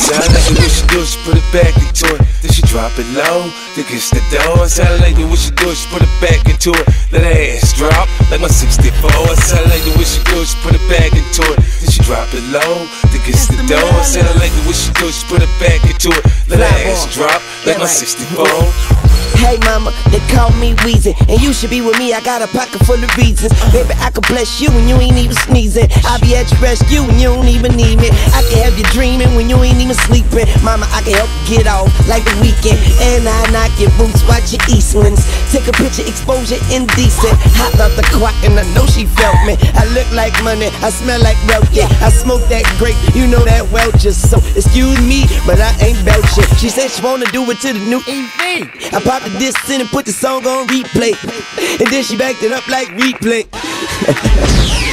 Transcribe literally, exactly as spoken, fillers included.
Sound like the way she do it, she put it back into it. Then she drop it low, then kiss the door. Sound like the way she do it, she put it back into it. Let her ass drop like my sixty-four. Sound like the way she do it, she put it back into it. Then she drop it low, then kiss the door. Sound like the way she do it, she put it back into it. Let her ass drop like my sixty-four. Hey mama, they call me Weezy, and you should be with me, I got a pocket full of reasons. Baby, I could bless you when you ain't even sneezing. I'll be at your rescue when you don't even need me. I can have you dreaming when you ain't even sleeping. Mama, I can help you get off like the weekend. And I knock your boots, watch your Eastlands. Take a picture, exposure indecent. Hot out the clock and I know she felt me. I look like money, I smell like wealth, yeah. I smoke that grape, you know that well just so. Excuse me, but I ain't belching. She said she wanna do it to the new E V. I popped the disc in and put the song on replay, and then she backed it up like replay.